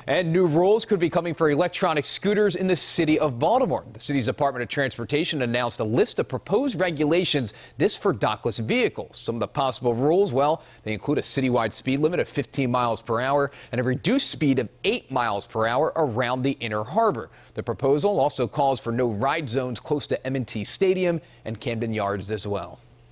And new rules could be coming for electronic scooters in the city of Baltimore. The city's Department of Transportation announced a list of proposed regulations, this for dockless vehicles. Some of the possible rules, well, they include a citywide speed limit of 15 miles per hour and a reduced speed of 8 miles per hour around the inner harbor. The proposal also calls for no ride zones close to M&T Stadium and Camden Yards as well.